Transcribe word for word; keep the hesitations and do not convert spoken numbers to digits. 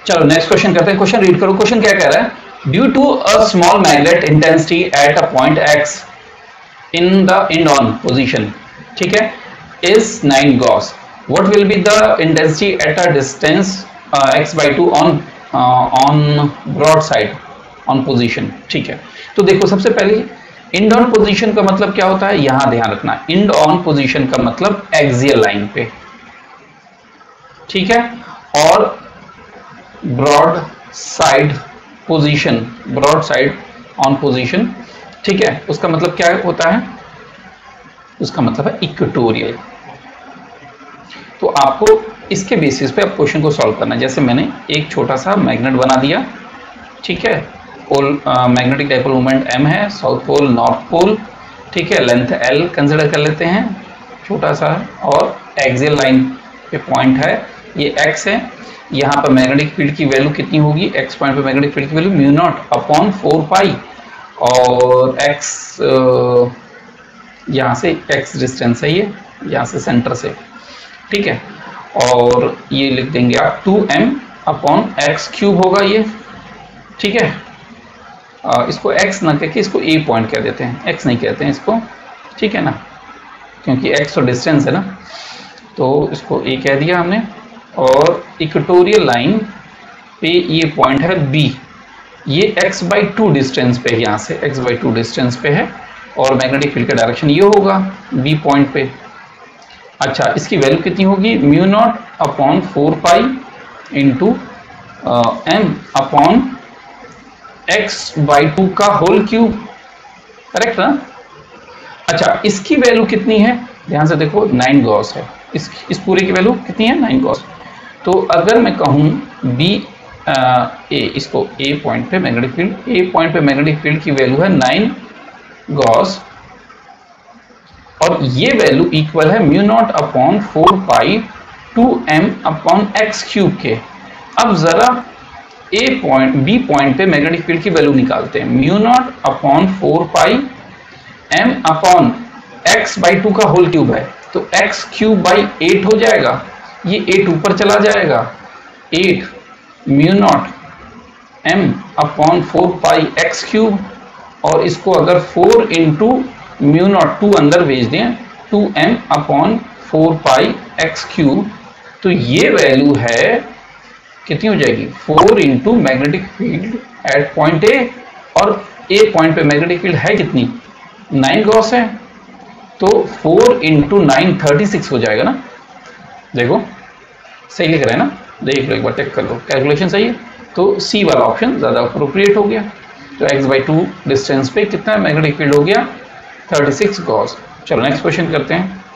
चलो next question करते हैं। क्वेश्चन रीड करो। क्वेश्चन क्या कह रहा है? Due to a small magnet intensity at a point x in the end on position, ठीक है, is nine gauss, what will be the intensity at a distance x by two on on broad side on position. ठीक है, तो देखो सबसे पहले end on position का मतलब क्या होता है, यहां ध्यान रखना, इंड ऑन पोजिशन का मतलब एक्सियल लाइन पे, ठीक है, और broad side position, broad side on position, ठीक है, उसका मतलब क्या होता है, उसका मतलब है इक्वेटोरियल। तो आपको इसके बेसिस पे आप क्वेश्चन को सॉल्व करना है। जैसे मैंने एक छोटा सा मैग्नेट बना दिया, ठीक है, pole magnetic dipole moment m है, साउथ पोल नॉर्थ पोल, ठीक है, लेंथ l कंसिडर कर लेते हैं छोटा सा, और एक्सियल लाइन पे पॉइंट है, ये x है। यहाँ पर मैग्नेटिक फील्ड की वैल्यू कितनी होगी, x पॉइंट पे मैग्नेटिक फील्ड की value mu naught upon four pi, और x यहाँ से x डिस्टेंस है, ये यहाँ से सेंटर से, ठीक है, और ये लिख देंगे आप two m upon x cube होगा ये, ठीक है। आ, इसको x ना कहकर इसको a पॉइंट कह देते हैं, x नहीं कहते हैं इसको, ठीक है ना, क्योंकि x तो डिस्टेंस है ना, तो इसको a कह दिया हमने। और इक्वेटोरियल लाइन पे ये पॉइंट है B, ये x बाई टू डिस्टेंस पे, यहाँ से x बाई टू डिस्टेंस पे है, और मैग्नेटिक फील्ड का डायरेक्शन ये होगा B पॉइंट पे। अच्छा, इसकी वैल्यू कितनी होगी, mu naught upon four pi into m upon x by two का होल क्यूब, करेक्ट ना। अच्छा, इसकी वैल्यू कितनी है, ध्यान से देखो, नाइन गॉस है, इस इस पूरे की वैल्यू कितनी है, नाइन गॉस। तो अगर मैं कहूँ बी ए, इसको ए पॉइंट पे मैग्नेटिक फील्ड, ए पॉइंट पे मैग्नेटिक फील्ड की वैल्यू है नाइन गॉस, और ये वैल्यू इक्वल है mu naught upon four pi two m upon x cube के। अब जरा ए पॉइंट बी पॉइंट पे मैग्नेटिक फील्ड की वैल्यू निकालते हैं, mu naught upon four pi m upon x by two का होल क्यूब है, तो एक्स क्यूब बाई एट हो जाएगा, ये एट ऊपर चला जाएगा, eight mu naught m upon four pi x cube, और इसको अगर four into mu naught two अंदर भेज दें, two m upon four pi x cube, तो ये वैल्यू है कितनी हो जाएगी, four into magnetic field at point A, और ए पॉइंट पे मैग्नेटिक फील्ड है कितनी, नाइन गॉस है, तो four into nine thirty six हो जाएगा ना। देखो सही लिख रहे हैं ना, देख लो एक बार, चेक कर लो, कैलकुलेशन सही है, तो सी वाला ऑप्शन ज़्यादा अप्रोप्रिएट हो गया। तो एक्स बाई टू डिस्टेंस पे कितना मैग्नेटिक फील्ड हो गया, थर्टी सिक्स गॉस। चलो नेक्स्ट क्वेश्चन करते हैं।